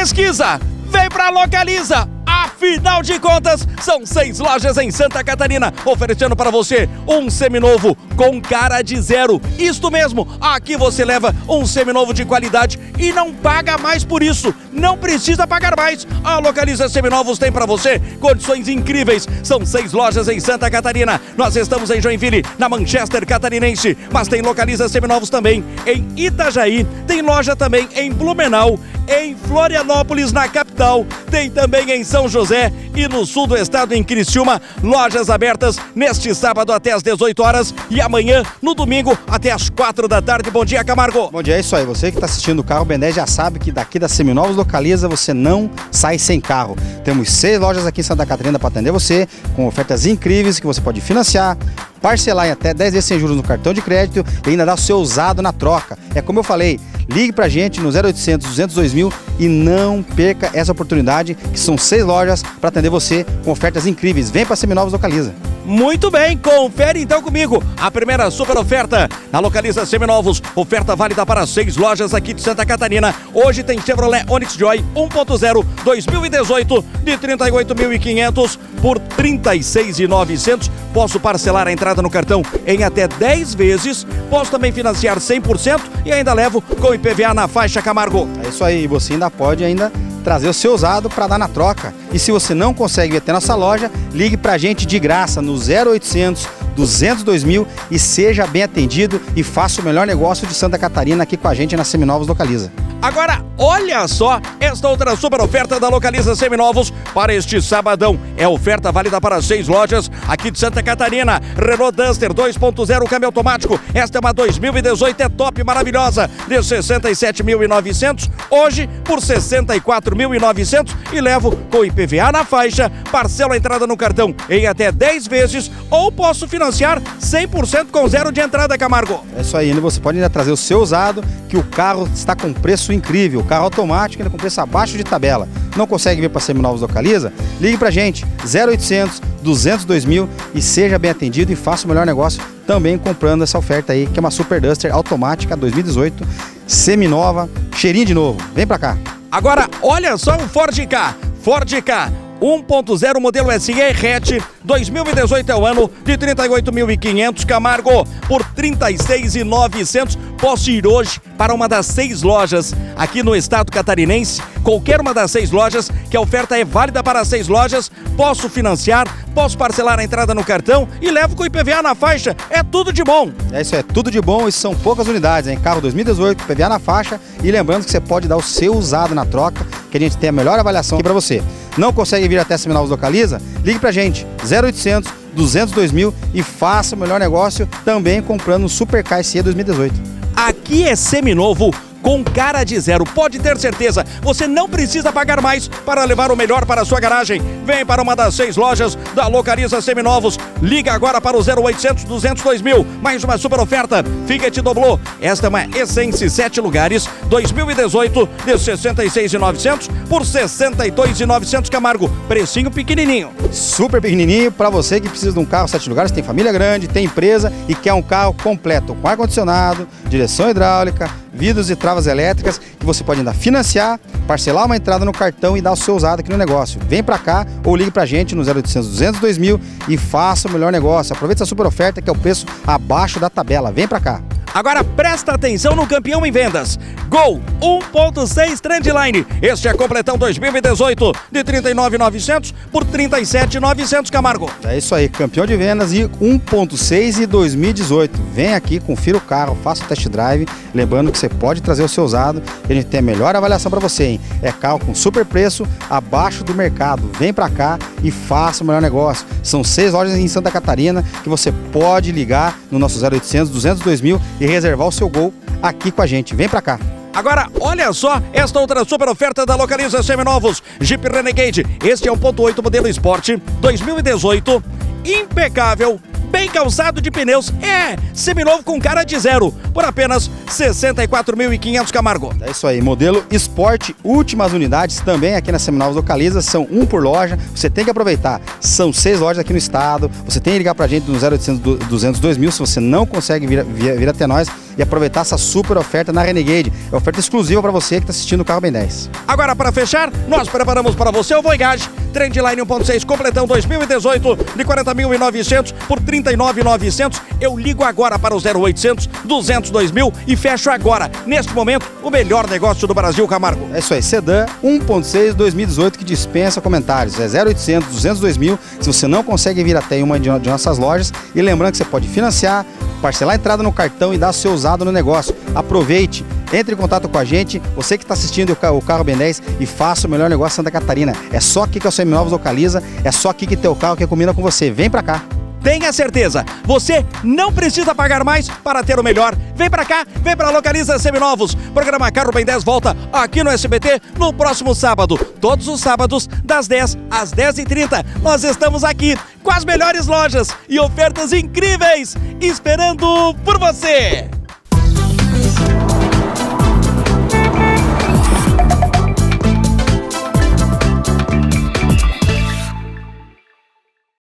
pesquisa, vem pra Localiza. Afinal de contas, são 6 lojas em Santa Catarina, oferecendo para você um seminovo com cara de zero. Isto mesmo, aqui você leva um seminovo de qualidade e não paga mais por isso. Não precisa pagar mais. A Localiza Seminovos tem para você condições incríveis. São 6 lojas em Santa Catarina. Nós estamos em Joinville, na Manchester Catarinense, mas tem Localiza Seminovos também em Itajaí. Tem loja também em Blumenau, em Florianópolis, na capital. Tem também em São José e no sul do estado, em Criciúma. Lojas abertas neste sábado até às 18 horas e amanhã, no domingo, até às 4 da tarde. Bom dia, Camargo. Bom dia, é isso aí. Você que está assistindo o Carro Ben10 já sabe que daqui da Seminovos Localiza você não sai sem carro. Temos 6 lojas aqui em Santa Catarina para atender você, com ofertas incríveis que você pode financiar, parcelar em até 10 vezes sem juros no cartão de crédito e ainda dar o seu usado na troca. É como eu falei, ligue pra gente no 0800 200 2000 e não perca essa oportunidade, que são 6 lojas para atender você com ofertas incríveis. Vem para Seminovos Localiza. Muito bem, confere então comigo a primeira super oferta na Localiza Seminovos. Oferta válida para 6 lojas aqui de Santa Catarina. Hoje tem Chevrolet Onix Joy 1.0 2018 de 38.500 por 36.900. Posso parcelar a entrada no cartão em até 10 vezes. Posso também financiar 100% e ainda levo com IPVA na faixa, Camargo. É isso aí, você ainda pode trazer o seu usado para dar na troca. E se você não consegue vir até nossa loja, ligue pra gente de graça no 0800 200 2000 e seja bem atendido e faça o melhor negócio de Santa Catarina aqui com a gente na Seminovos Localiza. Agora, olha só esta outra super oferta da Localiza Seminovos para este sabadão. É oferta válida para 6 lojas aqui de Santa Catarina. Renault Duster 2.0 câmbio automático. Esta é uma 2018, é top, maravilhosa, de 67.900, hoje por 64.900 e levo com IPVA na faixa, parcelo a entrada no cartão em até 10 vezes ou posso financiar 100% com zero de entrada, Camargo. É isso aí, você pode ainda trazer o seu usado, que o carro está com preço incrível, o carro automático ainda com preço abaixo de tabela. Não consegue vir para Seminovos Localiza? Ligue pra gente, 0800 200 2000 e seja bem atendido e faça o melhor negócio também comprando essa oferta aí, que é uma Super Duster automática 2018, seminova, cheirinho de novo. Vem pra cá. Agora, olha só o Ford Ka. Ford Ka 1.0 modelo SE hatch 2018 é o ano, de 38.500, Camargo, por 36.900. Posso ir hoje para uma das 6 lojas aqui no estado catarinense, qualquer uma das 6 lojas, que a oferta é válida para 6 lojas. Posso financiar, posso parcelar a entrada no cartão e levo com IPVA na faixa. É tudo de bom. É isso, é tudo de bom e são poucas unidades, hein? Carro 2018, IPVA na faixa, e lembrando que você pode dar o seu usado na troca, que a gente tem a melhor avaliação aqui para você. Não consegue vir até Seminovos Localiza? Ligue pra gente, 0800 200 2000 e faça o melhor negócio também comprando um Super Ka SE 2018. Aqui é seminovo com cara de zero, pode ter certeza, você não precisa pagar mais para levar o melhor para a sua garagem. Vem para uma das 6 lojas da Localiza Seminovos, liga agora para o 0800 200 2000, mais uma super oferta, Fiat Doblô, esta é uma Essence 7 lugares, 2018, de 66.900 por 62.900, Camargo, precinho pequenininho. Super pequenininho para você que precisa de um carro 7 lugares, tem família grande, tem empresa e quer um carro completo, com ar-condicionado, direção hidráulica, vidros e travas elétricas, que você pode ainda financiar, parcelar uma entrada no cartão e dar o seu usado aqui no negócio. Vem pra cá ou ligue pra gente no 0800 200 2000 e faça o melhor negócio. Aproveite essa super oferta, que é o preço abaixo da tabela. Vem pra cá. Agora presta atenção no campeão em vendas. Gol 1.6 Trendline. Este é completão 2018 de 39.900 por 37.900, Camargo. É isso aí, campeão de vendas e 1.6 e 2018. Vem aqui, confira o carro, faça o test drive. Lembrando que você pode trazer o seu usado e a gente tem a melhor avaliação para você, hein? É carro com super preço, abaixo do mercado. Vem pra cá e faça o melhor negócio. São 6 lojas em Santa Catarina que você pode ligar no nosso 0800 200 2000 e reservar o seu Gol aqui com a gente. Vem pra cá. Agora, olha só esta outra super oferta da Localiza Seminovos. Jeep Renegade, este é um 1.8 modelo Sport, 2018, impecável, bem calçado de pneus, seminovo com cara de zero, por apenas 64.500, Camargo. É isso aí, modelo Sport, últimas unidades também aqui na Seminovos Localiza, são 1 por loja, você tem que aproveitar, são 6 lojas aqui no estado, você tem que ligar pra gente no 0800 200 2000, se você não consegue vir até nós, e aproveitar essa super oferta na Renegade. É oferta exclusiva para você que está assistindo o Carro Ben 10. Agora, para fechar, nós preparamos para você o Voyage Trendline 1.6 completão 2018 de 40.900 por 39.900. Eu ligo agora para o 0800 200 2000 e fecho agora, neste momento, o melhor negócio do Brasil, Camargo. É isso aí, sedã 1.6 2018 que dispensa comentários. É 0800 200 2000 se você não consegue vir até uma de nossas lojas. E lembrando que você pode financiar, parcelar a entrada no cartão e dar seu usado no negócio. Aproveite, entre em contato com a gente, você que está assistindo o Carro Ben 10 e faça o melhor negócio de Santa Catarina. É só aqui que a Seminovos localiza, é só aqui que teu carro que combina com você. Vem pra cá. Tenha certeza, você não precisa pagar mais para ter o melhor. Vem pra cá, vem pra Localiza Seminovos. Programa Carro Ben 10 volta aqui no SBT no próximo sábado. Todos os sábados, das 10 às 10h30. Nós estamos aqui com as melhores lojas e ofertas incríveis, esperando por você.